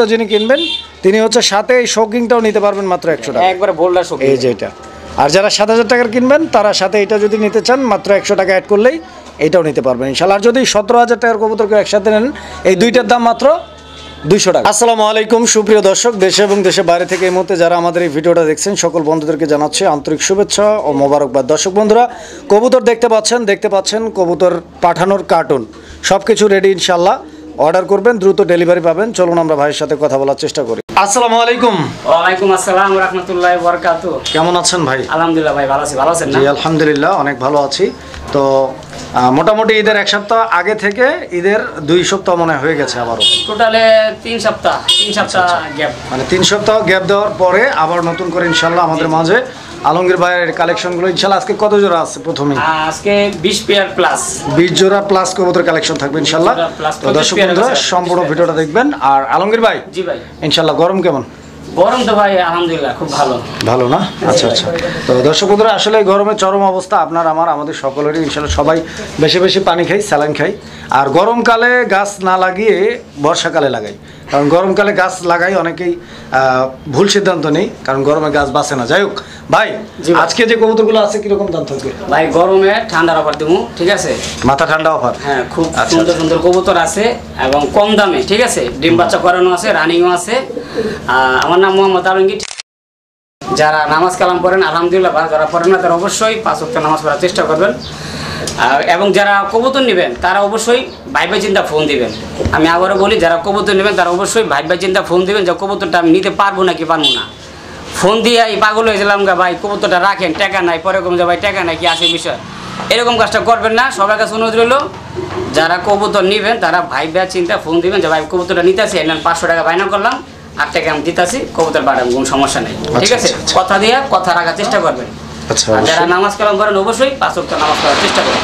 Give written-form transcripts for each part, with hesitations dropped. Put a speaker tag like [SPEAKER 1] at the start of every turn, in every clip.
[SPEAKER 1] কবুতরটা যিনি কিনবেন তিনি হচ্ছে সাথে এই শৌকিংটাও নিতে পারবেন মাত্র 100 টাকা,
[SPEAKER 2] একবার বোল্ডার শৌকিং
[SPEAKER 1] এই যে এটা। আর যারা 7,000 টাকার কিনবেন তারা সাথে এটা যদি নিতে চান মাত্র 100 টাকা অ্যাড করলেই এইটাও নিতে পারবেন ইনশাআল্লাহ। আর যদি 17,000 টাকার কবুতর কেউ একসাথে নেন এই দুইটার দাম মাত্র 200 টাকা। আসসালামু আলাইকুম সুপ্রিয় দর্শক, দেশে এবং দেশের বাইরে থেকে এই মুহূর্তে যারা আমাদের এই ভিডিওটা দেখছেন সকল বন্ধুদেরকে জানাচ্ছি আন্তরিক শুভেচ্ছা ও মোবারকবাদ। দর্শক বন্ধুরা, কবুতর দেখতে পাচ্ছেন কবুতর পাঠানোর কার্টুন সব কিছু রেডি ইনশাআল্লাহ। অর্ডার করবেন, দ্রুত ডেলিভারি পাবেন। চলুন আমরা ভাইয়ের সাথে কথা বলার চেষ্টা করি। আসসালামু আলাইকুম।
[SPEAKER 2] ওয়ালাইকুম আসসালাম ওয়া রাহমাতুল্লাহি ওয়া বারাকাতুহু।
[SPEAKER 1] কেমন আছেন ভাই?
[SPEAKER 2] আলহামদুলিল্লাহ ভাই, ভালো আছি। ভালো আছেন না?
[SPEAKER 1] জি আলহামদুলিল্লাহ অনেক ভালো আছি। তো মোটামুটি ঈদের 1 সপ্তাহ আগে থেকে ঈদের 2 সপ্তাহ মনে হয়ে গেছে, আবারও
[SPEAKER 2] টোটালে 3 সপ্তাহ গ্যাপ,
[SPEAKER 1] মানে 3 সপ্তাহ গ্যাপ দেওয়ার পরে আবার নতুন করে ইনশাআল্লাহ আমাদের মাঝে আলমগীর ভাইয়ের কালেকশনগুলো ইনশাআল্লাহ। আজকে কত জোড়া আছে? প্রথমে
[SPEAKER 2] আজকে 20 পেয়ার প্লাস
[SPEAKER 1] 20 জোড়া প্লাস কবুতর কালেকশন থাকবে ইনশাআল্লাহ। তো দর্শক বন্ধুরা সম্পূর্ণ ভিডিওটা দেখবেন। আর আলমগীর ভাই,
[SPEAKER 2] জি ভাই,
[SPEAKER 1] ইনশাআল্লাহ গরম কেমন?
[SPEAKER 2] গরম তো ভাই আলহামদুলিল্লাহ খুব ভালো।
[SPEAKER 1] ভালো না? আচ্ছা আচ্ছা। তো দর্শক বন্ধুরা, আসলে গরমে চরম অবস্থা, আপনার আমাদের সকলেরই ইনশাআল্লাহ। সবাই বেশি বেশি পানি খাই, স্যালাইন খাই। আর গরমকালে গাছ না লাগিয়ে বর্ষাকালে লাগাই, কারণ গরমকালে গাছ লাগাই অনেকেই ভুল সিদ্ধান্ত নেই, কারণ গরমে গাছ বাঁচে না। যাই হোক ভাই, আজকে যে কবুতরগুলো আছে কিরকম দাম থাকবে?
[SPEAKER 2] ভাই গরমে ঠান্ডার অফার দেবো, ঠিক আছে?
[SPEAKER 1] মাথা ঠান্ডা অফার?
[SPEAKER 2] হ্যাঁ, খুব সুন্দর সুন্দর কবুতর আছে এবং কম দামে, ঠিক আছে? ডিম বাচ্চা করানো আছে, রানিংও আছে। আমার নাম মোহাম্মদ আলমগীর। যারা নামাজ কালাম পড়েন আলহামদুলিল্লাহ, যারা পড়েন না তারা অবশ্যই 5 ওয়াক্ত নামাজ পড়ার চেষ্টা করবেন। এবং যারা কবুতর নেবেন তারা অবশ্যই ভাইবা চিন্তা ফোন দিবেন। আমি আবারও বলি, যারা কবুতর নেবেন তারা অবশ্যই ভাইবা চিন্তা ফোন দিবেন যে কবুতরটা আমি নিতে পারবো নাকি পারবো না। ফোন দিয়ে এই পাগল হয়ে গেলাম গা ভাই কবুতরটা রাখেন, টাকা নাই, পরে কম যে ভাই টাকা নাই কি আসে বিষয়, এরকম কাজটা করবেন না। সবার কাছে অনুরোধ রইল, যারা কবুতর নেবেন তারা ভাইবা চিন্তা ফোন দিবেন যে ভাই কবুতরটা নিতে আসি, 500 টাকা বায়না করলাম, 8 টাকা আমি দিতেছি, কবুতর পাঠাবো, কোনো সমস্যা নেই, ঠিক আছে? কথা দিয়ে কথা রাখার চেষ্টা করবেন। যারা নামাজ কালাম করেন অবশ্যই 5 ওয়াক্ত নামাজ পড়ার চেষ্টা করবেন।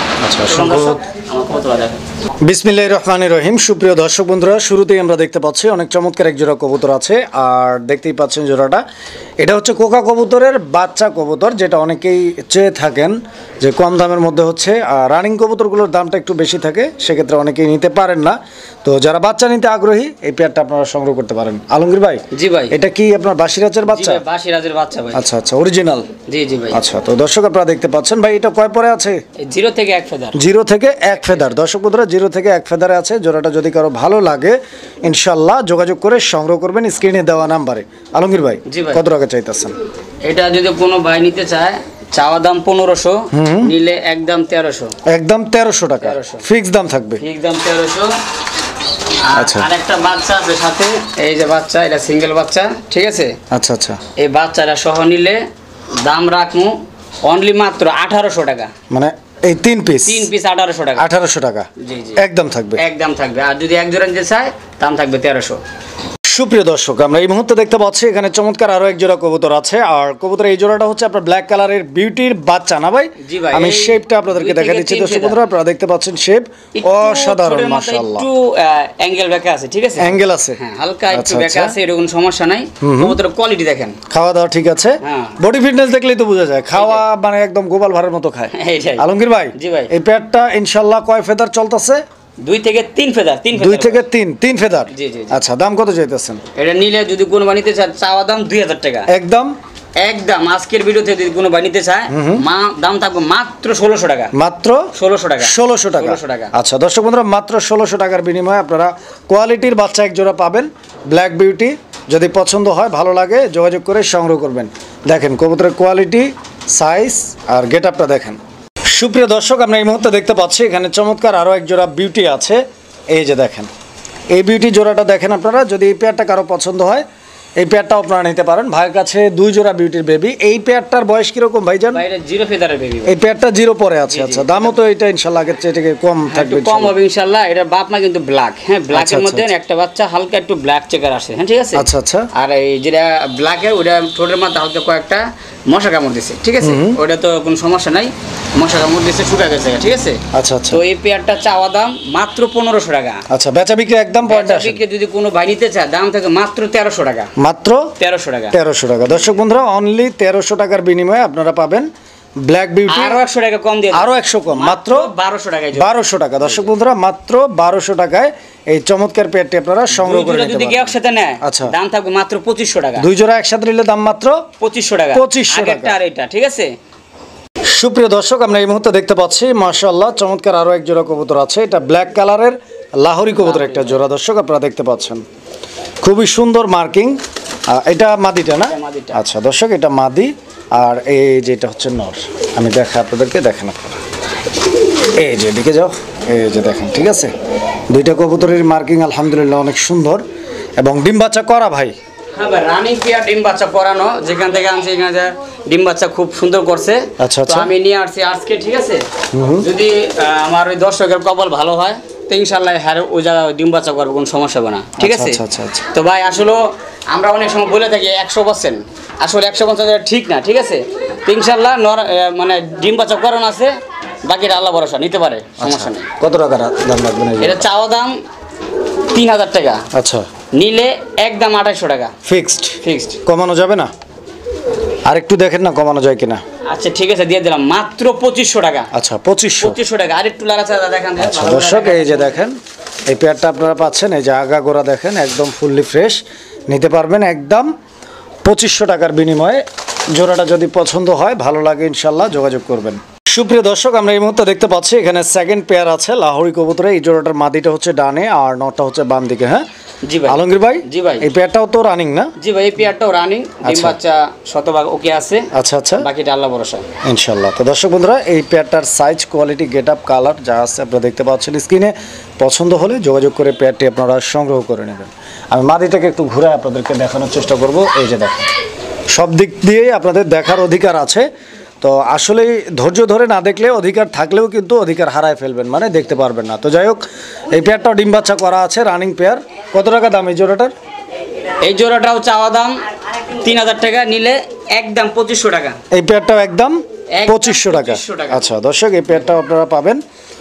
[SPEAKER 1] বিসমিল্লাহির রহমানির রহিম। সুপ্রিয় দর্শক বন্ধুরা, শুরুতেই আমরা দেখতে পাচ্ছি অনেক চমৎকার এক জোড়া কবুতর আছে। আর দেখতেই পাচ্ছেন জোড়াটা, এটা হচ্ছে কোকা কবুতরের বাচ্চা কবুতর, যেটা অনেকেই চেয়ে থাকেন যে কম দামের মধ্যে হচ্ছে। আর রানিং কবুতরগুলোর দামটা একটু বেশি থাকে, সেক্ষেত্রে অনেকেই নিতে পারেন না। তো যারা বাচ্চা নিতে আগ্রহী এই পেয়ারটা আপনারা সংগ্রহ করতে পারেন। আলমগীর ভাই,
[SPEAKER 2] জি ভাই,
[SPEAKER 1] এটা কি আপনার বাসিরাজের বাচ্চা?
[SPEAKER 2] বাসিরাজের বাচ্চা ভাই।
[SPEAKER 1] আচ্ছা আচ্ছা, অরিজিনাল?
[SPEAKER 2] জি জি ভাই।
[SPEAKER 1] আচ্ছা, তো দর্শক আপনারা দেখতে পাচ্ছেন ভাই, এটা কয় পরে আছে?
[SPEAKER 2] 0 থেকে 1 ফেদার।
[SPEAKER 1] 0 থেকে 1 ফেদার। দর্শক বন্ধুরা, 0 থেকে 1 ফেদারে আছে। জোড়াটা যদি কারো ভালো লাগে ইনশাআল্লাহ যোগাযোগ করে সংগ্রহ করবেন স্ক্রিনে দেওয়া নাম্বারে। আলমগীর ভাই, কত টাকা চাইতেছেন?
[SPEAKER 2] এটা যদি কোনো ভাই নিতে চায়, চাওয়া দাম 1500, নিলে একদম 1300।
[SPEAKER 1] একদম 1300 টাকা ফিক্স দাম থাকবে? ফিক্স দাম 1300।
[SPEAKER 2] আচ্ছা, আর একটা বাচ্চা আছে সাথে, এই যে বাচ্চা, এটা সিঙ্গেল বাচ্চা, ঠিক আছে?
[SPEAKER 1] আচ্ছা আচ্ছা,
[SPEAKER 2] এই বাচ্চাটা সহ নিলে দাম রাখমু অনলি মাত্র 1800 টাকা।
[SPEAKER 1] মানে এই 3 পিস
[SPEAKER 2] 1800 টাকা।
[SPEAKER 1] 1800 টাকা
[SPEAKER 2] জি জি, একদম থাকবে। আর যদি এক জোড়া নিতে চায় দাম থাকবে 1300।
[SPEAKER 1] সুপ্রিয় দর্শক, আমরা এই মুহূর্তে দেখতে পাচ্ছি এখানে চমৎকার আরো এক জোড়া কবুতর আছে। আর কবুতর এই জোড়াটা হচ্ছে আপনার ব্ল্যাক কালারের বিউটির বাচ্চা না ভাই?
[SPEAKER 2] জি ভাই,
[SPEAKER 1] আমি শেপটা আপনাদেরকে দেখা দিচ্ছি। দর্শক বন্ধুরা, আপনারা দেখতে পাচ্ছেন শেপ অসাধারণ মাশাআল্লাহ।
[SPEAKER 2] একটু অ্যাঙ্গেল ব্যাকা আছে, ঠিক আছে?
[SPEAKER 1] অ্যাঙ্গেল আছে,
[SPEAKER 2] হ্যাঁ, হালকা একটু ব্যাকা আছে, এরকম সমস্যা নাই। কবুতরের কোয়ালিটি দেখেন,
[SPEAKER 1] খাওয়া দাওয়া ঠিক আছে, বডি ফিটনেস দেখলেই তো বোঝা যায়। খাওয়া মানে একদম গোপাল ভাড়ের মতো খায়। আলমগীর ভাই,
[SPEAKER 2] জি ভাই,
[SPEAKER 1] এই পেয়ারটা ইনশাআল্লাহ কয় ফেদার চলতেছে?
[SPEAKER 2] 2 থেকে 3 ফেদার।
[SPEAKER 1] 2 থেকে 3 ফেদার।
[SPEAKER 2] জি জি।
[SPEAKER 1] আচ্ছা, দাম কত চাইতেছেন?
[SPEAKER 2] এটা নিলে যদি কোনো বানিতে চায় চাওয়া দাম 2000 টাকা। একদম আজকের ভিডিওতে যদি কোনো বানিতে চায় দাম থাকবে মাত্র 1600 টাকা।
[SPEAKER 1] মাত্র
[SPEAKER 2] 1600 টাকা।
[SPEAKER 1] 1600 টাকা। আচ্ছা দর্শক বন্ধুরা, মাত্র 1600 টাকার বিনিময়ে আপনারা কোয়ালিটির বাচ্চা এক জোড়া পাবেন, ব্ল্যাক বিউটি। যদি পছন্দ হয়, ভালো লাগে, যোগাযোগ করে সংগ্রহ করবেন। দেখেন কবুতরের কোয়ালিটি, সাইজ আর গেটআপটা দেখেন। সুপ্রিয় দর্শক, আমরা এই মুহূর্তে দেখতে পাচ্ছি এখানে চমৎকার আরও এক জোড়া বিউটি আছে। এই যে দেখেন, এই বিউটি জোড়াটা দেখেন আপনারা। যদি এই পেয়ারটা কারো পছন্দ হয়, এই পেয়ারটাও আপনারা নিতে পারেন। ভাইয়ের কাছে 2 জোড়া বিউটির বেবি। এই পেয়ারটার বয়স কিরকম ভাইজান?
[SPEAKER 2] এটা 0 ফেদারের বেবি।
[SPEAKER 1] এই পেয়ারটা 0 পরে আছে। আচ্ছা, দামও তো এটা ইনশাআল্লাহ আগের চেয়ে থেকে কম থাকবে?
[SPEAKER 2] কম হবে ইনশাআল্লাহ। এটা বাপ মা কিন্তু ব্ল্যাক, হ্যাঁ, ব্ল্যাকের মধ্যে একটা বাচ্চা হালকা একটু ব্ল্যাক চেকার আসে, হ্যাঁ, ঠিক আছে? আচ্ছা আচ্ছা। আর এই যেটা ব্ল্যাকের, ওটা ঠোঁটের মধ্যে হালকা কয়েকটা মশা কামড় দিছে, ঠিক আছে? ওটা তো কোনো সমস্যা নাই, মশা কামড় দিছে, শুকা গেছে, ঠিক আছে? আচ্ছা আচ্ছা। তো এই পেয়ারটা চাওয়া দাম মাত্র 1500 টাকা। আচ্ছা, বেচা বিক্রি একদম পয়েন্ট আসে। বিক্রি যদি কোনো ভাই নিতে চায় দাম থাকে মাত্র 1300 টাকা। মাত্র 1300 টাকা। 1300 টাকা। দর্শক বন্ধুরা, অনলি 1300 টাকার বিনিময়ে আপনারা পাবেন
[SPEAKER 1] ব্ল্যাক বিউটি
[SPEAKER 2] আরো 100 টাকা কম দিয়ে
[SPEAKER 1] আরো 100 কম, মাত্র
[SPEAKER 2] 1200 টাকায়
[SPEAKER 1] 1200 টাকা। দর্শক বন্ধুরা, মাত্র 1200 টাকায় এই চমৎকার পেয়ারটি আপনারা সংগ্রহ করে নিতে
[SPEAKER 2] যদি কেউ
[SPEAKER 1] পারেন।
[SPEAKER 2] একসাথে নেয়
[SPEAKER 1] আচ্ছা।
[SPEAKER 2] দাম থাকবে মাত্র 2500 টাকা।
[SPEAKER 1] দুই জোড়া একসাথে নিলে দাম মাত্র
[SPEAKER 2] 2500 টাকা,
[SPEAKER 1] 2500 টাকা।
[SPEAKER 2] আগেরটা আর এটা, ঠিক আছে।
[SPEAKER 1] সুপ্রিয় দর্শক, আমরা এই মুহূর্তে দেখতে পাচ্ছি মাশাআল্লাহ চমৎকার আরো এক জোড়া কবুতর আছে। এটা ব্ল্যাক কালারের লাহোরি কবুতর একটা জোড়া। দর্শক আপনারা দেখতে পাচ্ছেন খুবই সুন্দর মার্কিং। এটা মাদিটা না?
[SPEAKER 2] এটা মাদিটা।
[SPEAKER 1] আচ্ছা দর্শক, এটা মাদি আর এই যে এটা হচ্ছে নর। আমি দেখা আপনাদেরকে, দেখেন আপনারা, এই যে এদিকে যাও, এই যে দেখেন, ঠিক আছে। দুইটা কবুতরের মার্কিং আলহামদুলিল্লাহ অনেক সুন্দর এবং ডিম বাচ্চা করা ভাই।
[SPEAKER 2] হ্যাঁ ভাই, রানিং পেয়ার ডিম বাচ্চা করানো, যেখান থেকে আনছি এখানে যা ডিম বাচ্চা খুব সুন্দর করছে।
[SPEAKER 1] আচ্ছা,
[SPEAKER 2] তো
[SPEAKER 1] আচ্ছা।
[SPEAKER 2] আমি নিয়ে আসছি আজকে, ঠিক আছে। যদি আমার ওই দর্শকের কপাল ভালো হয় তো ইনশাল্লাহ হ্যাঁ ওই জায়গায় ডিম বাচ্চা করবো, কোনো সমস্যা হবে না, ঠিক
[SPEAKER 1] আচ্ছা,
[SPEAKER 2] আছে।
[SPEAKER 1] আচ্ছা, আচ্ছা, আচ্ছা।
[SPEAKER 2] তো ভাই আসলে আমরা অনেক সময় বলে থাকি 100%, আসলে 150 ঠিক না, ঠিক আছে। তো ইনশাল্লাহ মানে ডিম বাচ্চা করানো আছে, বাকিটা আল্লাহ ভরসা, নিতে পারে, সমস্যা নেই।
[SPEAKER 1] কত টাকা দাম রাখবেন?
[SPEAKER 2] এটা চাওয়া দাম 3000 টাকা,
[SPEAKER 1] আচ্ছা,
[SPEAKER 2] নিলে একদম 2800 টাকা
[SPEAKER 1] ফিক্সড।
[SPEAKER 2] ফিক্সড।
[SPEAKER 1] কমানো যাবে না? আর একটু দেখেন না কমানো যায় কিনা।
[SPEAKER 2] আচ্ছা ঠিক আছে, দিয়ে দিলাম মাত্র 2500 টাকা।
[SPEAKER 1] আচ্ছা 2500
[SPEAKER 2] টাকা। আর একটু লাড়াচাড়া দেখান।
[SPEAKER 1] আচ্ছা দর্শক, এই যে দেখেন এই পেয়ারটা আপনারা পাচ্ছেন, এই যে আগা গোড়া দেখেন একদম ফুললি ফ্রেশ, নিতে পারবেন একদম 2500 টাকার বিনিময়ে। জোড়াটা যদি পছন্দ হয়, ভালো লাগে, ইনশাল্লাহ যোগাযোগ করবেন। সুপ্রিয় দর্শক, আমরা এই মুহূর্তে দেখতে পাচ্ছি এখানে সেকেন্ড পেয়ার আছে লাহোরি কবুতরে। এই জোড়াটার মাদিটা হচ্ছে ডানে আর নটটা হচ্ছে বাম দিকে। হ্যাঁ
[SPEAKER 2] জি ভাই।
[SPEAKER 1] আলমগীর ভাই,
[SPEAKER 2] জি ভাই।
[SPEAKER 1] এই পেয়ারটাও তো রানিং না?
[SPEAKER 2] জি ভাই, এই পেয়ারটাও রানিং, ডিম
[SPEAKER 1] আচ্ছা।
[SPEAKER 2] বাচ্চা শতভাগ ওকে আছে।
[SPEAKER 1] আচ্ছা আচ্ছা,
[SPEAKER 2] বাকিটা আল্লাহ ভরসা,
[SPEAKER 1] ইনশাল্লাহ। তো দর্শক বন্ধুরা, এই পেয়ারটার size, quality, get up, colour যা আছে আপনারা দেখতে পাচ্ছেন স্ক্রিনে। পছন্দ হলে যোগাযোগ করে পেয়ারটি আপনারা সংগ্রহ করে নেবেন। আমি মাদিটাকে একটু ঘুরে আপনাদেরকে দেখানোর চেষ্টা করব। এই যে দেখেন, সব দিক দিয়েই আপনাদের দেখার অধিকার আছে। তো আসলে ধৈর্য ধরে না দেখলে, অধিকার থাকলেও কিন্তু অধিকার হারায় ফেলবেন, মানে দেখতে পারবেন না। তো যাই হোক, এই পেয়ারটাও ডিম বাচ্চা করা আছে, রানিং পেয়ার। কত টাকা দাম এই জোড়াটার?
[SPEAKER 2] এই জোড়াটাও চাওয়া দাম 3000 টাকা, নিলে একদম 2500 টাকা।
[SPEAKER 1] এই পেয়ারটাও একদম 2500 টাকা।
[SPEAKER 2] 2500 টাকা।
[SPEAKER 1] আচ্ছা দর্শক, এই পেয়ারটাও আপনারা পাবেন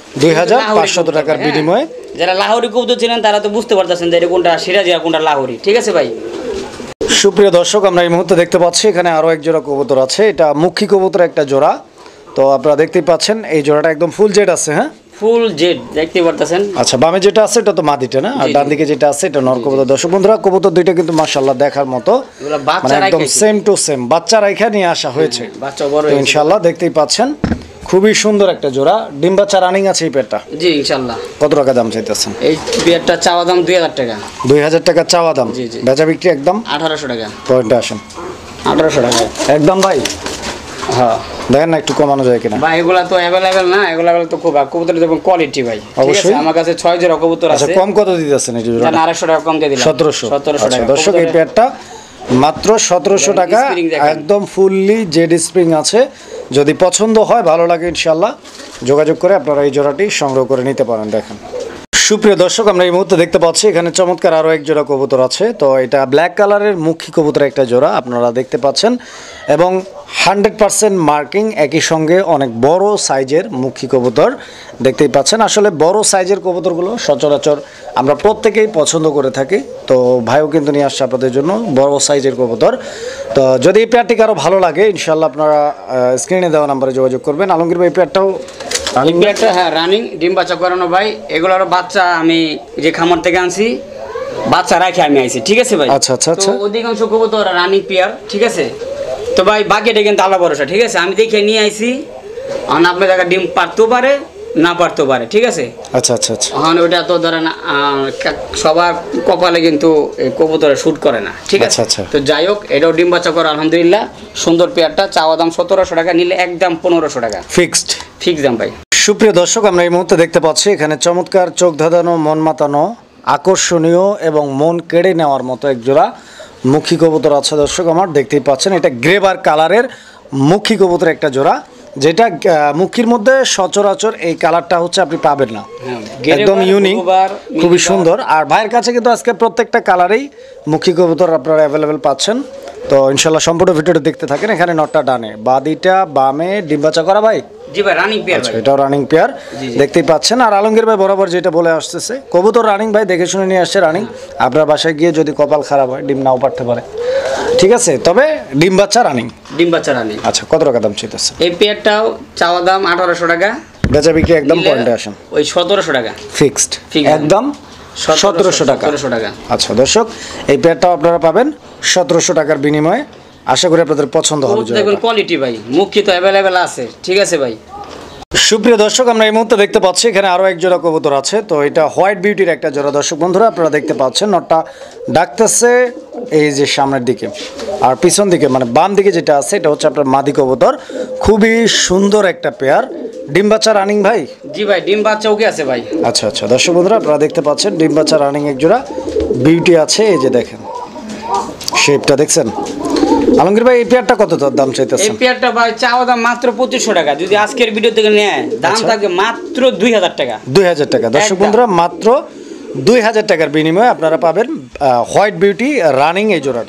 [SPEAKER 1] 2500 টাকার বিনিময়ে।
[SPEAKER 2] যারা লাহোরি কবুতর ছিলেন তারা তো বুঝতে পারতেছেন যে এটা কোনটা সিরাজি আর কোনটা লাহোরি, ঠিক আছে ভাই।
[SPEAKER 1] সুপ্রিয় দর্শক, আমরা এই মুহূর্তে দেখতে পাচ্ছি এখানে আরো এক জোড়া কবুতর আছে। এটা মুখী কবুতর একটা জোড়া। তো আপনারা দেখতেই পাচ্ছেন এই জোড়াটা একদম ফুল জেড আছে। হ্যাঁ
[SPEAKER 2] ফুল জেড দেখতে পারতেছেন।
[SPEAKER 1] আচ্ছা, বামে যেটা আছে এটা তো মাদিটা না, আর
[SPEAKER 2] জি,
[SPEAKER 1] ডান দিকে যেটা আছে এটা নর কবুতর। দর্শক বন্ধুরা, কবুতর দুইটা কিন্তু মাশাআল্লাহ দেখার মতো,
[SPEAKER 2] এগুলো
[SPEAKER 1] মানে
[SPEAKER 2] বাচ্চা
[SPEAKER 1] একদম
[SPEAKER 2] রাইখা
[SPEAKER 1] সেম টু সেম বাচ্চা রাইখা নিয়ে আসা হয়েছে।
[SPEAKER 2] বাচ্চা বড়
[SPEAKER 1] তো
[SPEAKER 2] হয়েছে।
[SPEAKER 1] ইনশাআল্লাহ দেখতেই পাচ্ছেন খুবই সুন্দর একটা জোড়া। ডিম বাচ্চা রানিং আছে এই পেয়ারটা।
[SPEAKER 2] জি ইনশাআল্লাহ।
[SPEAKER 1] কত টাকা দাম চাইতেছেন?
[SPEAKER 2] এই পেয়ারটা চাওয়া দাম 2000 টাকা।
[SPEAKER 1] 2000 টাকা চাওয়া দাম।
[SPEAKER 2] জি, জি।
[SPEAKER 1] বেচা বিক্রি একদম
[SPEAKER 2] 1800 টাকা।
[SPEAKER 1] পয়েন্টে আসেন।
[SPEAKER 2] 1800 টাকা
[SPEAKER 1] একদম ভাই,
[SPEAKER 2] হ্যাঁ
[SPEAKER 1] দেখেন না একটু কমানো যায় কিনা।
[SPEAKER 2] ভাই। এগুলা তো অ্যাভেলেবেল না, এগুলা তো খুব কবুতরের যেমন কোয়ালিটি ভাই, ঠিক আছে।
[SPEAKER 1] অবশ্যই।
[SPEAKER 2] আমার কাছে 6 জোড়া কবুতর
[SPEAKER 1] আচ্ছা,
[SPEAKER 2] আছে।
[SPEAKER 1] কম কত দিতেছেন এই জোড়াটা?
[SPEAKER 2] জান 250 টাকা কম দিয়ে দিলাম।
[SPEAKER 1] 1700।
[SPEAKER 2] 1700
[SPEAKER 1] আচ্ছা
[SPEAKER 2] টাকা।
[SPEAKER 1] দর্শক, এই পেয়ারটা মাত্র 1700 টাকা,
[SPEAKER 2] স্প্রিং দেখেন।
[SPEAKER 1] একদম ফুললি জেড স্প্রিং আছে। যদি পছন্দ হয়, ভালো লাগে, ইনশাআল্লাহ যোগাযোগ করে আপনারা এই জোড়াটি সংগ্রহ করে নিতে পারেন। দেখেন সুপ্রিয় দর্শক, আমরা এই মুহূর্তে দেখতে পাচ্ছি এখানে চমৎকার আরো এক জোড়া কবুতর আছে। তো এটা ব্ল্যাক কালারের মুখী কবুতর একটা জোড়া আপনারা দেখতে পাচ্ছেন, এবং 100% মার্কিং, একই সঙ্গে অনেক বড় সাইজের মুখী কবুতর দেখতেই পাচ্ছেন। আসলে বড় সাইজের কবুতরগুলো সচরাচর আমরা প্রত্যেকেই পছন্দ করে থাকি। তো ভাইও কিন্তু নিয়ে আসছে আপনাদের জন্য বড় সাইজের কবুতর। তো যদি এই পেয়ারটি কারো ভালো লাগে, ইনশাআল্লাহ আপনারা স্ক্রিনে দেওয়া নাম্বারে যোগাযোগ করবেন। আলমগীর ভাই, এই পেয়ারটাও
[SPEAKER 2] এই পেয়ারটা হ্যাঁ রানিং, ডিম বাচ্চা করানো ভাই। এগুলোর বাচ্চা আমি যে খামার থেকে আনছি, বাচ্চা রাখে আমি আইছি, ঠিক আছে ভাই।
[SPEAKER 1] আচ্ছা, আচ্ছা, আচ্ছা।
[SPEAKER 2] তো অধিকাংশ কবুতর রানিং পেয়ার, ঠিক আছে। তো ভাই বাকিটা কিন্তু আল্লাহ ভরসা, ঠিক আছে। আমি দেখে নিয়ে আইছি, আর আপনার জায়গায় ডিম পারতেও পারে না পারতেও পারে, ঠিক আছে।
[SPEAKER 1] আচ্ছা আচ্ছা আচ্ছা,
[SPEAKER 2] এখন ওটা তো ধরেন সবার কপালে কিন্তু কবুতরে শুট করে না, ঠিক আছে।
[SPEAKER 1] আচ্ছা, আচ্ছা।
[SPEAKER 2] তো যাই হোক, এটাও ডিম বাচ্চা করা আলহামদুলিল্লাহ সুন্দর পেয়ারটা। চাওয়া দাম 1700 টাকা, নিলে একদম 1500 টাকা
[SPEAKER 1] ফিক্সড।
[SPEAKER 2] ফিক্স দাম ভাই।
[SPEAKER 1] সুপ্রিয় দর্শক, আমরা এই মুহূর্তে দেখতে পাচ্ছি এখানে চমৎকার, চোখ ধাঁধানো, মন মাতানো, আকর্ষণীয় এবং মন কেড়ে নেওয়ার মতো এক জোড়া মুখী কবুতর আছে। দর্শক আমার দেখতেই পাচ্ছেন, এটা গ্রেবার কালারের মুখী কবুতর একটা জোড়া, যেটা মুখীর মধ্যে সচরাচর এই কালারটা হচ্ছে আপনি পাবেন না, একদম ইউনিক, খুবই সুন্দর। আর ভাইয়ের কাছে কিন্তু আজকে প্রত্যেকটা কালারেই মুখী কবুতর আপনারা অ্যাভেলেবেল পাচ্ছেন। তো ইনশাল্লাহ সম্পূর্ণ ভিডিওটা দেখতে থাকেন। এখানে নটটা ডানে, বাদিটা বামে, ডিম বাচ্চা করা ভাই।
[SPEAKER 2] জি ভাই রানিং পেয়ার ভাই।
[SPEAKER 1] এটাও রানিং পেয়ার দেখতেই পাচ্ছেন। আর আলমগীর ভাই বরাবর যেটা বলে আসতেছে, কবুতর রানিং ভাই দেখে শুনে নিয়ে আসছে রানিং। আপনার বাসায় গিয়ে যদি কপাল খারাপ হয় ডিম নাও পারতে পারে, ঠিক আছে। তবে ডিম বাচ্চা রানিং।
[SPEAKER 2] ডিম বাচ্চা রানিং।
[SPEAKER 1] আচ্ছা, কত টাকা দাম চাইতেছে?
[SPEAKER 2] এই পেয়ারটাও চাওয়া দাম 1800 টাকা,
[SPEAKER 1] বেচা বিক্রি একদম পয়েন্টে আসেন।
[SPEAKER 2] ওই 1700 টাকা
[SPEAKER 1] ফিক্সড, একদম 1700 টাকা।
[SPEAKER 2] 1700 টাকা।
[SPEAKER 1] আচ্ছা দর্শক, এই পেয়ারটাও আপনারা পাবেন 1700 টাকার বিনিময়ে। আশা করি আপনাদের পছন্দ হবে।
[SPEAKER 2] দেখুন কোয়ালিটি ভাই, মুখী তো অ্যাভেলেবেল আছে, ঠিক আছে ভাই।
[SPEAKER 1] সুপ্রিয় দর্শক, আমরা এই মুহূর্তে দেখতে পাচ্ছি এখানে আরো এক জোড়া কবুতর আছে। তো এটা হোয়াইট বিউটির একটা জোড়া। দর্শক বন্ধুরা আপনারা দেখতে পাচ্ছেন নটটা ডাকতেছে এই যে সামনের দিকে, আর পিছন দিকে মানে বাম দিকে যেটা আছে এটা হচ্ছে আপনার মাদি কবুতর। খুবই সুন্দর একটা পেয়ার। ডিম বাচ্চা রানিং ভাই?
[SPEAKER 2] জি ভাই, ডিম বাচ্চা ওকে আছে ভাই।
[SPEAKER 1] আচ্ছা আচ্ছা দর্শক বন্ধুরা আপনারা দেখতে পাচ্ছেন ডিম বাচ্চা রানিং এক জোড়া, বিউটি আছে। এই যে দেখেন শেপটা দেখছেন। আলমগীর ভাই এই পেয়ারটা কত দাম চাইতেছেন?
[SPEAKER 2] এই পেয়ারটা ভাই চাওয়া দাম মাত্র 2500 টাকা। যদি আজকের ভিডিও থেকে নেয় দাম থাকবে মাত্র 2000 টাকা।
[SPEAKER 1] 2000 টাকা। দর্শক বন্ধুরা মাত্র 2000 টাকার বিনিময়ে আপনারা পাবেন হোয়াইট বিউটি রানিং এই জোড়াটা।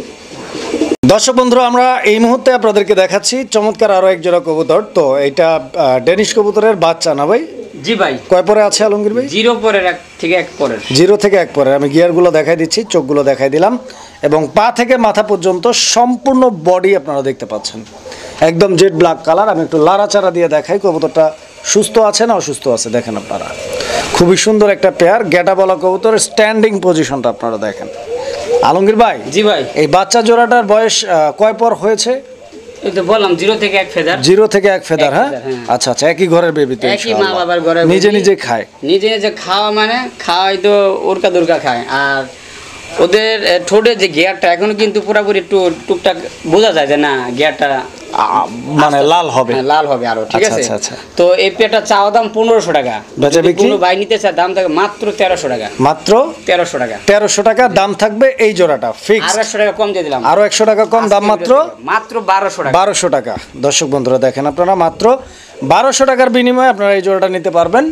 [SPEAKER 1] দর্শক বন্ধুরা আমরা এই মুহূর্তে আপনাদেরকে দেখাচ্ছি চমৎকার আরো এক জোড়া কবুতর। তো এটা ডেনিশ কবুতরের বাচ্চা না ভাই?
[SPEAKER 2] জি ভাই।
[SPEAKER 1] কয় পরে আছে আলমগীর ভাই?
[SPEAKER 2] 0 পরের থেকে 1 পরের।
[SPEAKER 1] 0 থেকে 1 পরের। আমি গিয়ারগুলো দেখাই দিচ্ছি, চোখগুলো দেখাই দিলাম, এবং পা থেকে মাথা পর্যন্ত সম্পূর্ণ বডি আপনারা দেখতে পাচ্ছেন একদম জেড ব্ল্যাক কালার। আমি একটু লাড়াচাড়া দিয়ে দেখাই কবুতরটা সুস্থ আছে না অসুস্থ আছে দেখেন আপনারা। খুবই সুন্দর একটা পেয়ার। গেটা বলা কবুতরের স্ট্যান্ডিং পজিশনটা আপনারা দেখেন। আলমগীর ভাই।
[SPEAKER 2] জি ভাই।
[SPEAKER 1] এই বাচ্চা জোড়াটার বয়স কয় পর হয়েছে?
[SPEAKER 2] এই তো বললাম 0 থেকে 1 ফেদার।
[SPEAKER 1] 0 থেকে 1 ফেদার। হ্যাঁ আচ্ছা আচ্ছা, একই ঘরের বেবি তো?
[SPEAKER 2] একই মা বাবার ঘরে।
[SPEAKER 1] নিজে নিজে খায়?
[SPEAKER 2] নিজে নিজে খাওয়া মানে খাওয়াই তো উরকা দুরকা খায়। আর ওদের ঠোঁটের যে গিয়ারটা এখনো কিন্তু পুরোপুরি একটু টুকটাক বোঝা যায় যে না গিয়ারটা
[SPEAKER 1] মানে লাল হবে।
[SPEAKER 2] লাল হবে আরো, ঠিক আছে।
[SPEAKER 1] আচ্ছা আচ্ছা।
[SPEAKER 2] তো এই পেয়ারটা চাওয়া দাম 1500 টাকা।
[SPEAKER 1] বেচা বিক্রি?
[SPEAKER 2] কোনো ভাই নিতে চায় দাম থাকে মাত্র 1300 টাকা।
[SPEAKER 1] মাত্র
[SPEAKER 2] 1300 টাকা।
[SPEAKER 1] 1300 টাকা দাম থাকবে এই জোড়াটা ফিক্স।
[SPEAKER 2] আর 100 টাকা কম দিয়ে দিলাম।
[SPEAKER 1] আরো 100 টাকা কম, দাম মাত্র
[SPEAKER 2] 1200 টাকা।
[SPEAKER 1] 1200 টাকা। দর্শক বন্ধুরা দেখেন আপনারা মাত্র 1200 টাকার বিনিময়ে আপনারা এই জোড়াটা নিতে পারবেন।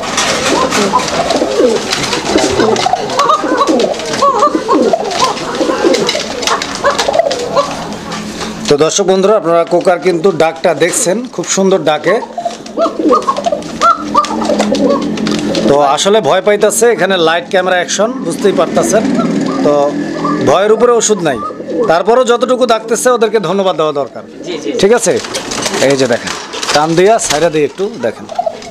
[SPEAKER 1] তো দর্শক বন্ধুরা আপনারা কোকার কিন্তু ডাকটা দেখছেন, খুব সুন্দর ডাকে। তো আসলে ভয় পাইতেছে, এখানে লাইট ক্যামেরা অ্যাকশন বুঝতেই পারতেছেন। তো ভয়ের উপরে ওষুধ নাই, তারপরেও যতটুকু ডাকতেছে ওদেরকে ধন্যবাদ দেওয়া দরকার। ঠিক আছে, এই যে দেখেন টান দিয়া সাইডা দিয়ে একটু দেখেন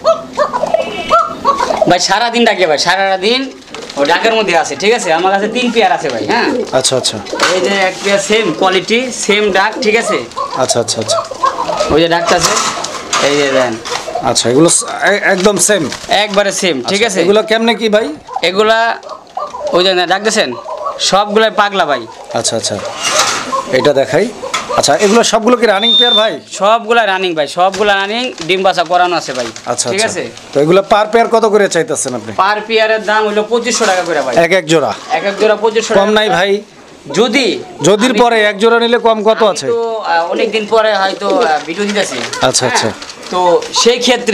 [SPEAKER 2] ভাই। সারাদিন ডাকে ভাই, সারাদিন ও ডাকের মধ্যে আছে, ঠিক আছে। আমার কাছে 3 পেয়ার আছে ভাই। হ্যাঁ
[SPEAKER 1] আচ্ছা আচ্ছা।
[SPEAKER 2] এই যে এক পেয়ার সেম কোয়ালিটি সেম ডাক, ঠিক আছে।
[SPEAKER 1] আচ্ছা আচ্ছা আচ্ছা।
[SPEAKER 2] ওই যে ডাকটা আছে এই যে দেন।
[SPEAKER 1] আচ্ছা এগুলো একদম সেম,
[SPEAKER 2] একবারে সেম, ঠিক আছে।
[SPEAKER 1] এগুলো কেমনে কি ভাই?
[SPEAKER 2] এগুলা ওই যে ডাকতেছেন সবগুলাই পাগলা ভাই।
[SPEAKER 1] আচ্ছা আচ্ছা, এটা দেখাই। আচ্ছা এগুলো সবগুলো কি রানিং পেয়ার ভাই?
[SPEAKER 2] সবগুলা রানিং ভাই, সবগুলা রানিং, ডিম বাচ্চা করানো আছে ভাই।
[SPEAKER 1] আচ্ছা
[SPEAKER 2] ঠিক আছে।
[SPEAKER 1] তো এগুলো পার পেয়ার কত করে চাইতেছেন আপনি?
[SPEAKER 2] পার পেয়ারের দাম হলো 2500 টাকা করে ভাই।
[SPEAKER 1] এক এক জোড়া?
[SPEAKER 2] এক এক জোড়া 2500 টাকা।
[SPEAKER 1] কম নাই ভাই?
[SPEAKER 2] যদির
[SPEAKER 1] পরে এক জোড়া নিলে কম কত আছে?
[SPEAKER 2] তো অনেক দিন পরে হয়তো ভিডিও দিতেছি।
[SPEAKER 1] আচ্ছা আচ্ছা।
[SPEAKER 2] তো সেই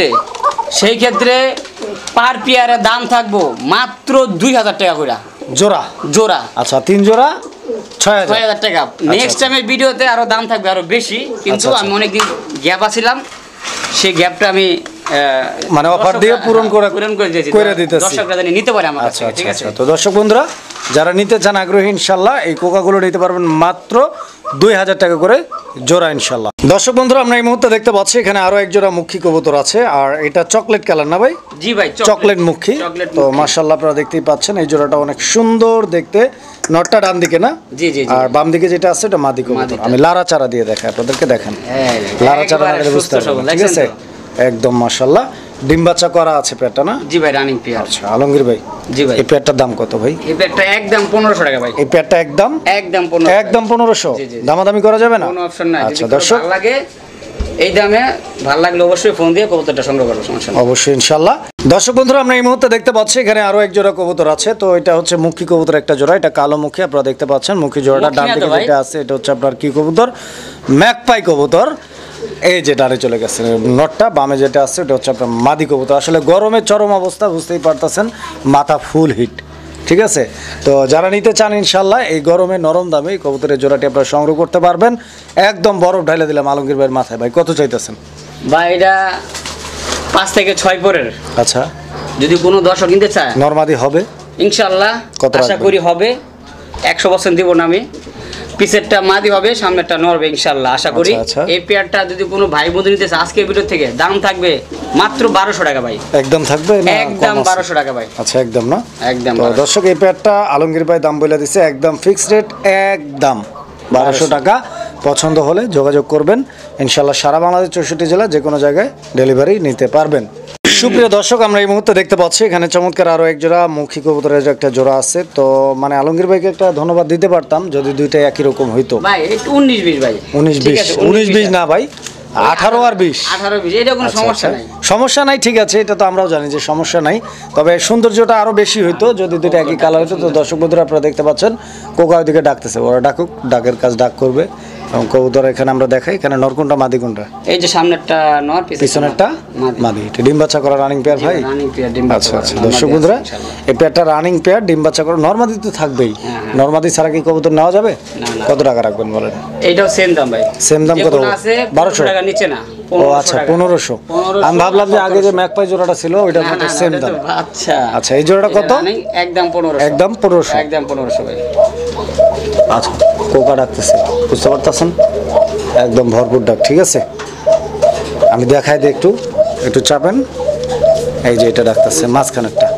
[SPEAKER 2] ক্ষেত্রে পার পেয়ারের দাম থাকবো মাত্র 2000 টাকা করে জোড়া। জোড়া।
[SPEAKER 1] আচ্ছা 3 জোড়া
[SPEAKER 2] 6000 টাকা। নেক্সট টাইমের ভিডিওতে আরো দাম থাকবে আরো বেশি, কিন্তু আমি অনেকদিন গ্যাপ আছিলাম, সেই গ্যাপটা আমি
[SPEAKER 1] মানে অফার দিয়ে পূরণ করে দিতেছি,
[SPEAKER 2] দর্শকরা জানি নিতে পারে আমার কাছে, ঠিক আছে।
[SPEAKER 1] তো দর্শক বন্ধুরা যারা নিতে চান আগ্রহী ইনশাল্লাহ এই কোকাগুলো নিতে পারবেন মাত্র 2000 টাকা করে জোড়া ইনশাল্লাহ। দর্শক বন্ধুরা আমরা এই মুহূর্তে দেখতে পাচ্ছি এখানে আরো এক জোড়া মুখী কবুতর আছে, আর এটা চকলেট কালার না ভাই?
[SPEAKER 2] জি ভাই,
[SPEAKER 1] চকলেট মুখী। তো মাশাআল্লাহ আপনারা দেখতেই পাচ্ছেন এই জোড়াটা অনেক সুন্দর দেখতে। নটটা ডান দিকে না?
[SPEAKER 2] জি জি।
[SPEAKER 1] আর বাম দিকে যেটা আছে এটা মাদি কবুতর। আমি লাড়াচাড়া দিয়ে দেখাই আপনাদেরকে, দেখেন লাড়াচাড়া না বুঝতে পারবেন, ঠিক আছে। একদম মাশাআল্লাহ। ডিম বাচ্চা করা আছে পেয়ারটা না?
[SPEAKER 2] জি ভাই, রানিং পেয়ার।
[SPEAKER 1] আচ্ছা আলমগীর ভাই।
[SPEAKER 2] জি ভাই।
[SPEAKER 1] এই পেয়ারটার দাম কত ভাই?
[SPEAKER 2] এই পেয়ারটা একদম 1500 টাকা ভাই।
[SPEAKER 1] এই পেয়ারটা একদম 1500? দামাদামি করা যাবে না?
[SPEAKER 2] কোনো অপশন নাই।
[SPEAKER 1] আচ্ছা দর্শক
[SPEAKER 2] ভালো লাগে এই দামে, ভালো লাগলে অবশ্যই ফোন দিয়ে কবুতরটা সংগ্রহ করবে, সমস্যা নেই।
[SPEAKER 1] অবশ্যই ইনশাআল্লাহ। দর্শক বন্ধুরা আমরা এই মুহূর্তে দেখতে পাচ্ছি এখানে আরো এক জোড়া কবুতর আছে। তো এটা হচ্ছে মুখী কবুতর একটা জোড়া, এটা কালো মুখী আপনারা দেখতে পাচ্ছেন। মুখী জোড়াটা ডান দিকে যেটা আছে এটা হচ্ছে আপনার কি কবুতর? ম্যাকপাই কবুতর। এই যে ডানে চলে গেছে নটটা, বামে যেটা আছে এটা হচ্ছে আপনার মাদি কবুতর। আসলে গরমে চরম অবস্থা, বুঝতেই পারতেছেন, মাথা ফুল হিট। ঠিক আছে, তো যারা নিতে চান ইনশাল্লাহ এই গরমে নরম দামে এই কবুতরের জোড়াটি আপনারা সংগ্রহ করতে পারবেন। একদম বরফ ঢাইলে দিলাম আলমগীর ভাইয়ের মাথায়। ভাই কত চাইতেছেন?
[SPEAKER 2] ভাই এটা 5 থেকে 6 পরের,
[SPEAKER 1] আচ্ছা
[SPEAKER 2] যদি কোনো দর্শক কিনতে চায়
[SPEAKER 1] নরমাদি হবে
[SPEAKER 2] ইনশাল্লাহ
[SPEAKER 1] কত
[SPEAKER 2] আশা
[SPEAKER 1] রাখবেন?
[SPEAKER 2] করি হবে, 100% দিব না আমি। পিছেরটা মাদি হবে, সামনেরটা নরবে ইনশাল্লাহ আশা করি।
[SPEAKER 1] আচ্ছা।
[SPEAKER 2] এই পেয়ারটা যদি কোনো ভাই বন্ধু নিতে চায় আজকের ভিডিও থেকে দাম থাকবে মাত্র 1200 টাকা ভাই,
[SPEAKER 1] একদম থাকবে না
[SPEAKER 2] একদম
[SPEAKER 1] কম আছে?
[SPEAKER 2] 1200 টাকা ভাই,
[SPEAKER 1] আচ্ছা একদম না,
[SPEAKER 2] একদম
[SPEAKER 1] তো
[SPEAKER 2] 1200
[SPEAKER 1] দর্শক এই পেয়ারটা আলমগীর ভাই দাম বলে দিছে একদম ফিক্সড রেট, একদম 1200 টাকা। পছন্দ হলে যোগাযোগ করবেন ইনশাল্লাহ। সারা বাংলাদেশ 64 জেলা যে কোনো জায়গায় ডেলিভারি নিতে পারবেন। সুপ্রিয় দর্শক, আমরা এই মুহূর্তে দেখতে পাচ্ছি এখানে চমৎকার আরো এক জোড়া মুখী কবুতরের একটা জোড়া আছে। তো মানে আলমগীর ভাইকে একটা ধন্যবাদ দিতে পারতাম যদি দুইটাই একই রকম হইতো।
[SPEAKER 2] ভাই একটু 19-20 ভাই,
[SPEAKER 1] 19-20 না ভাই, 18 আর 20।
[SPEAKER 2] 18-20 এটা কোনো সমস্যা নাই,
[SPEAKER 1] সমস্যা নাই, ঠিক আছে, এটা তো আমরাও জানি যে সমস্যা নাই, তবে সৌন্দর্যটা আরো বেশি হইতো যদি দুইটা একই কালার হইতো। তো দর্শক বন্ধুরা আপনারা দেখতে পাচ্ছেন কোকা ওইদিকে ডাকতেছে, ওরা ডাকুক, ডাকের কাজ ডাক করবে। এবং কবুতর এখানে আমরা দেখাই, এখানে নরকুনটা মাদি কোনটা?
[SPEAKER 2] এই যে সামনেরটা নর,
[SPEAKER 1] পিছনেরটা মাদি। এটা ডিম বাচ্চা করা রানিং পেয়ার ভাই?
[SPEAKER 2] রানিং পেয়ার, ডিম
[SPEAKER 1] আচ্ছা আচ্ছা দর্শক বন্ধুরা, এই পেয়ারটা রানিং পেয়ার, ডিম বাচ্চা করা। নরমাদি তো থাকবেই, নরমাদি ছাড়া কি কবুতর নেওয়া যাবে? কত টাকা রাখবেন বলেন?
[SPEAKER 2] এইটাও সেম দাম ভাই,
[SPEAKER 1] সেম দাম কত?
[SPEAKER 2] 1200 টাকা নিচে না।
[SPEAKER 1] ও আচ্ছা 1500। আমি ভাবলাম যে আগে যে ম্যাকপাই জোড়াটা ছিল ওইটার মতো সেম দাম।
[SPEAKER 2] আচ্ছা
[SPEAKER 1] আচ্ছা এই জোড়াটা কত?
[SPEAKER 2] একদম 1500,
[SPEAKER 1] একদম 1500,
[SPEAKER 2] একদম 1500 ভাই।
[SPEAKER 1] আচ্ছা কোকা ডাকতেছে, বুঝতে পারতেছেন, একদম ভরপুর ডাক। ঠিক আছে, আমি দেখাই দিই, একটু একটু চাপেন। এই যে এটা ডাকতেছে মাঝখানেরটা।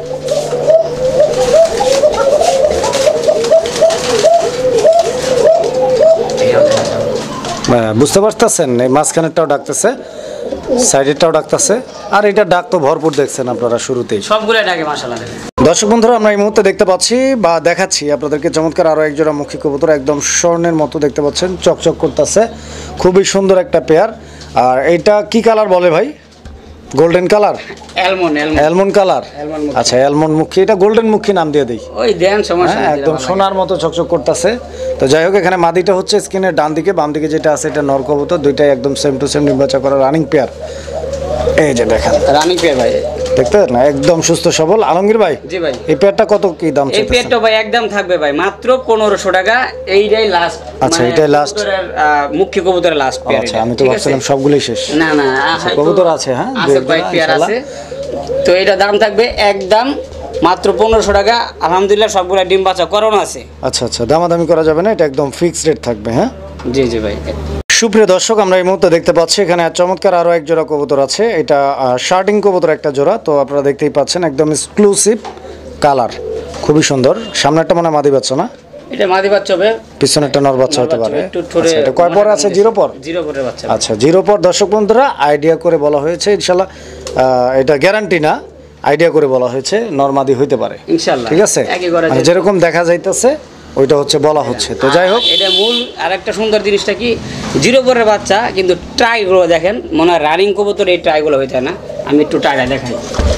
[SPEAKER 1] বুঝতে পারতেছেন, এই মাঝখানেরটাও ডাকতেছে, সাইডেরটাও ডাকতেছে, আর এটা ডাক তো ভরপুর দেখছেন আপনারা শুরুতেই।
[SPEAKER 2] সবগুলো ডাকে মাশাআল্লাহ।
[SPEAKER 1] দর্শক বন্ধুরা, আমরা এই মুহূর্তে দেখতে পাচ্ছি বা দেখাচ্ছি আপনাদেরকে চমৎকার আরো এক জোড়া মুখী কবুতর, একদম স্বর্ণের মতো দেখতে পাচ্ছেন, চকচক করতেছে, খুবই সুন্দর একটা পেয়ার। আর এইটা কি কালার বলে ভাই? Golden colour, almond colour. আচ্ছা অ্যালমন্ড মুখী, এটা গোল্ডেন মুখী নাম দিয়ে দেই।
[SPEAKER 2] ওই দেন সমস্যা নাই,
[SPEAKER 1] একদম সোনার মতো চকচক করতেছে। তো যাই হোক, এখানে মাদিটা হচ্ছে স্ক্রিনের ডান দিকে, বাম দিকে যেটা আছে এটা নর কবুতর, দুইটাই একদম সেম টু সেম নির্বাচন করা রানিং পেয়ার। এই যে দেখেন
[SPEAKER 2] রানিং পেয়ার ভাই,
[SPEAKER 1] দেখতে না একদম সুস্থ সবল। আলমগীর ভাই,
[SPEAKER 2] জি ভাই,
[SPEAKER 1] এই পেয়ারটা কত কি দাম?
[SPEAKER 2] এই পেয়ারটা ভাই একদম থাকবে ভাই মাত্র 1500 টাকা। এইটাই লাস্ট।
[SPEAKER 1] আচ্ছা এটাই লাস্ট,
[SPEAKER 2] মুখ্য কবুতরের লাস্ট পেয়ার।
[SPEAKER 1] আচ্ছা আমি তো ভাবছিলাম সবগুলোই শেষ।
[SPEAKER 2] না না,
[SPEAKER 1] কবুতর আছে, হ্যাঁ
[SPEAKER 2] আছে, কয়েক পেয়ার আছে। তো এটা দাম থাকবে একদম মাত্র 1500 টাকা। আলহামদুলিল্লাহ সবগুলা ডিম বাচ্চা করানো আছে।
[SPEAKER 1] আচ্ছা আচ্ছা, দামাদামি করা যাবে না, এটা একদম ফিক্সড রেট থাকবে। হ্যাঁ
[SPEAKER 2] জি জি ভাই।
[SPEAKER 1] সুপ্রিয় দর্শক, আমরা এই মুহূর্তে দেখতে পাচ্ছি এখানে চমৎকার আরো এক জোড়া কবুতর আছে। এটা শার্টিং কবুতর একটা জোড়া, তো আপনারা দেখতেই পাচ্ছেন একদম এক্সক্লুসিভ কালার, খুবই সুন্দর। সামনেরটা মনে হয় মাদি বাচ্চা না?
[SPEAKER 2] এটা মাদি বাচ্চা হবে,
[SPEAKER 1] পিছনেরটা নর বাচ্চা হতে পারে।
[SPEAKER 2] একটু ঠোঁটে
[SPEAKER 1] এটা কয় পর আছে? 0 পর।
[SPEAKER 2] 0 পরের বাচ্চা।
[SPEAKER 1] আচ্ছা 0 পর। দর্শক বন্ধুরা আইডিয়া করে বলা হয়েছে, ইনশাআল্লাহ এটা গ্যারান্টি না, আইডিয়া করে বলা হয়েছে নরমাদি হইতে পারে
[SPEAKER 2] ইনশাআল্লাহ।
[SPEAKER 1] ঠিক আছে, মানে যেরকম দেখা যাইতেছে ওইটা হচ্ছে বলা হচ্ছে। তো যাই হোক,
[SPEAKER 2] এটা মূল আরেকটা সুন্দর জিনিসটা কি, 0 পরের বাচ্চা কিন্তু ট্রাইগুলো দেখেন, মনে হয় রানিং কবুতর এই ট্রাইগুলো হইতে না। আমি একটু ট্রাইটা দেখাই,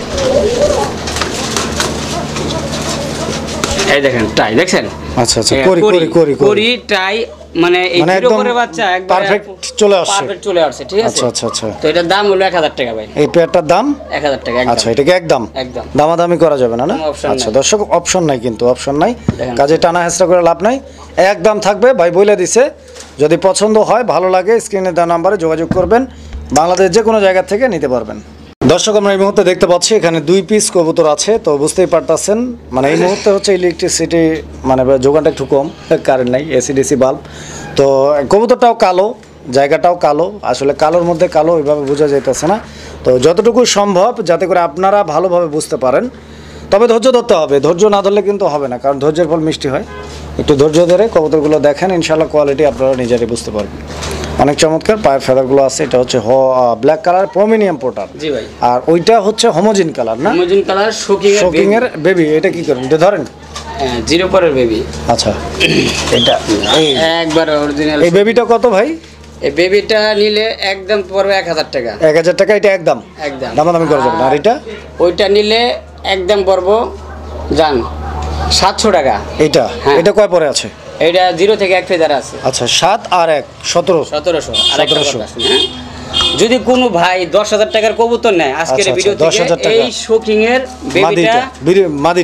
[SPEAKER 2] এই দেখেন ট্রাই দেখছেন।
[SPEAKER 1] আচ্ছা আচ্ছা, করি
[SPEAKER 2] ট্রাই মানে এই 0 পরের বাচ্চা একদম
[SPEAKER 1] পারফেক্ট চলে আসছে,
[SPEAKER 2] পারফেক্ট চলে আসছে। ঠিক আছে,
[SPEAKER 1] আচ্ছা আচ্ছা আচ্ছা।
[SPEAKER 2] তো এটার দাম হলো 1000 টাকা ভাই।
[SPEAKER 1] এই পেয়ারটার দাম
[SPEAKER 2] 1000 টাকা।
[SPEAKER 1] আচ্ছা, এটা কি একদম
[SPEAKER 2] একদম
[SPEAKER 1] দামাদামি করা যাবে না? না
[SPEAKER 2] কোনো option
[SPEAKER 1] আচ্ছা
[SPEAKER 2] নাই।
[SPEAKER 1] দর্শক, অপশন নাই, কিন্তু অপশন নাই, কাজে টানা হেঁচড়া করে লাভ নাই, একদম থাকবে। ভাই বলে দিছে, যদি পছন্দ হয় ভালো লাগে স্ক্রিনে দেওয়া নাম্বারে যোগাযোগ করবেন, বাংলাদেশ যে কোনো জায়গা থেকে নিতে পারবেন। দর্শক আমরা এই মুহূর্তে দেখতে পাচ্ছি এখানে 2 পিস কবুতর আছে। তো বুঝতেই পারতেছেন মানে এই মুহূর্তে হচ্ছে ইলেকট্রিসিটি মানে যোগানটা একটু কম, কারেন্ট নাই, এসিডিসি বাল্ব। তো কবুতরটাও কালো, জায়গাটাও কালো, আসলে কালোর মধ্যে কালো ওইভাবে বোঝা যাইতেছে না। তো যতটুকু সম্ভব যাতে করে আপনারা ভালোভাবে বুঝতে পারেন, তবে ধৈর্য ধরতে হবে, ধৈর্য না ধরলে কিন্তু হবে না, কারণ ধৈর্যের ফল মিষ্টি হয়। একটু ধৈর্য ধরে কবুতরগুলো দেখেন, ইনশাল্লাহ কোয়ালিটি আপনারা নিজেরাই বুঝতে পারবেন। অনেক চমৎকার পায়ের ফেদারগুলো আছে। এটা হচ্ছে ব্ল্যাক কালার প্রমিনিয়াম পোটার।
[SPEAKER 2] জি ভাই।
[SPEAKER 1] আর ওইটা হচ্ছে হোমোজিন কালার না?
[SPEAKER 2] হোমোজিন কালার
[SPEAKER 1] শোকিং এর বেবি। এটা কি করেন? এটা ধরেন।
[SPEAKER 2] 0 পরের বেবি।
[SPEAKER 1] আচ্ছা এটা
[SPEAKER 2] একবার অরিজিনাল।
[SPEAKER 1] এই বেবিটা কত ভাই?
[SPEAKER 2] এই বেবিটা নিলে একদম পড়বে 1000 টাকা।
[SPEAKER 1] 1000 টাকা। এটা একদম
[SPEAKER 2] একদম
[SPEAKER 1] দামাদামি করা যাবে না। আর এটা?
[SPEAKER 2] ওইটা নিলে একদম পড়বো জান 700 টাকা।
[SPEAKER 1] এটা এটা কয় পরে আছে?
[SPEAKER 2] এটা 0 থেকে 1 ফেদার আছে।
[SPEAKER 1] আচ্ছা 7 আর 1 1700।
[SPEAKER 2] হ্যাঁ, যদি কোনো ভাই 10,000 টাকার কবুতর নেয় আজকের ভিডিও থেকে, এই শোকিং এর বেবিটা
[SPEAKER 1] মাদিটা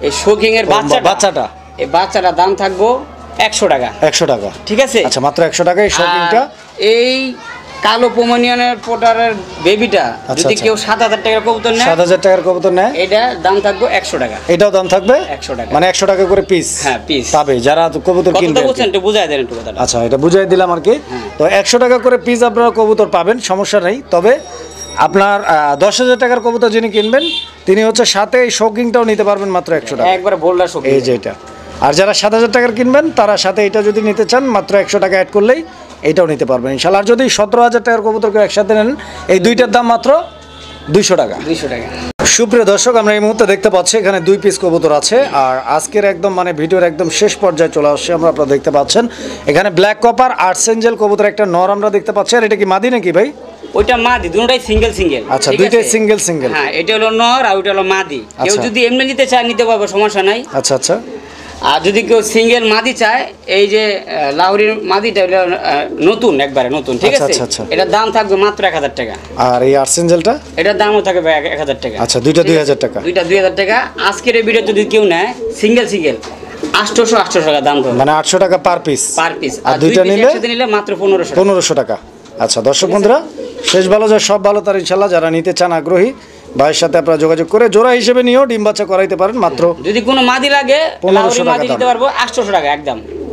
[SPEAKER 2] এই শৌখিং এর
[SPEAKER 1] বাচ্চাটা
[SPEAKER 2] এই বাচ্চাটার দাম থাকবো 100 টাকা।
[SPEAKER 1] 100 টাকা,
[SPEAKER 2] ঠিক আছে।
[SPEAKER 1] আচ্ছা, মাত্র 100 টাকায় শৌখিংটা।
[SPEAKER 2] এই কালো পোমেরিয়ানের পোটারের বেবিটা যদি কেউ 7000 টাকার কবুতর নেয়,
[SPEAKER 1] 7000 টাকার কবুতর নেয়,
[SPEAKER 2] এটা দাম থাকবে 100 টাকা।
[SPEAKER 1] এটাও দাম থাকবে
[SPEAKER 2] 100 টাকা,
[SPEAKER 1] মানে 100 টাকা করে পিস।
[SPEAKER 2] হ্যাঁ, পিস
[SPEAKER 1] পাবে যারা কবুতর কিনবে।
[SPEAKER 2] কত বলছেন একটু বুঝাই দেন একটু কথাটা।
[SPEAKER 1] আচ্ছা, এটা বুঝাই দিলাম আর কি। তো 100 টাকা করে পিস আপনারা কবুতর পাবেন, সমস্যা নেই। তবে আপনার 10,000 টাকার কবুতর যিনি কিনবেন তিনি হচ্ছে সাথে এই শৌকিংটাও নিতে পারবেন মাত্র 100 টাকা।
[SPEAKER 2] একবার বোল্ডার শৌকিং,
[SPEAKER 1] এই যে এটা। আর যারা 7,000 টাকার কিনবেন তারা সাথে এটা যদি নিতে চান মাত্র 100 টাকা অ্যাড করলেই এটাও নিতে পারবেন ইনশাআল্লাহ। আর যদি 17,000 টাকার কবুতর কেউ একসাথে নেন, এই দুইটার দাম মাত্র 200 টাকা।
[SPEAKER 2] 200 টাকা।
[SPEAKER 1] সুপ্রিয় দর্শক, আমরা এই মুহূর্তে দেখতে পাচ্ছি এখানে 2 পিস কবুতর আছে। আর আজকের একদম মানে ভিডিওর একদম শেষ পর্যায়ে চলে আসছে আমরা, আপনারা দেখতে পাচ্ছেন এখানে ব্ল্যাক কপার আর্সেঞ্জেল কবুতর একটা নর আমরা দেখতে পাচ্ছি। আর এটা কি মাদি নাকি ভাই?
[SPEAKER 2] ওইটা মাদি, দুটোটাই সিঙ্গেল সিঙ্গেল।
[SPEAKER 1] আচ্ছা, দুইটাই সিঙ্গেল সিঙ্গেল।
[SPEAKER 2] হ্যাঁ, এটা হলো নর আর ওইটা হলো মাদি। কেউ
[SPEAKER 1] আচ্ছা।
[SPEAKER 2] যদি এমনি নিতে চায় নিতে পারবে, সমস্যা নাই।
[SPEAKER 1] আচ্ছা আচ্ছা।
[SPEAKER 2] আর যদি কেউ সিঙ্গেল মাদি চায়, এই যে লাহোরির মাদিটা এটা নতুন, একবারে নতুন, ঠিক
[SPEAKER 1] আচ্ছা,
[SPEAKER 2] আছে।
[SPEAKER 1] আচ্ছা, আচ্ছা।
[SPEAKER 2] এটার দাম থাকবে মাত্র 1000 টাকা।
[SPEAKER 1] আর এই আর্সেঞ্জেলটা?
[SPEAKER 2] এটার দামও থাকবে 1000 টাকা।
[SPEAKER 1] আচ্ছা, দুইটা 2000 টাকা।
[SPEAKER 2] দুইটা 2000 টাকা। আজকের এই ভিডিও যদি কেউ নেয় সিঙ্গেল সিঙ্গেল 800 টাকা দাম ধরে,
[SPEAKER 1] মানে 800 টাকা পার পিস।
[SPEAKER 2] Per piece.
[SPEAKER 1] আর দুইটা
[SPEAKER 2] নিলে মাত্র 1500
[SPEAKER 1] 1500 টাকা। আচ্ছা দর্শক বন্ধুরা, শেষ ভালো যায় সব ভালো তার ইনশাল্লাহ। যারা নিতে চান আগ্রহী ভাইয়ের সাথে আপনারা যোগাযোগ করে জোড়া হিসেবে নিয়েও ডিম বাচ্চা করাইতে পারেন। মাত্র
[SPEAKER 2] যদি কোনো মাদি লাগে
[SPEAKER 1] 1500
[SPEAKER 2] লাহোরি মাদি
[SPEAKER 1] টাকা
[SPEAKER 2] দিতে পারবো 800 টাকা একদম।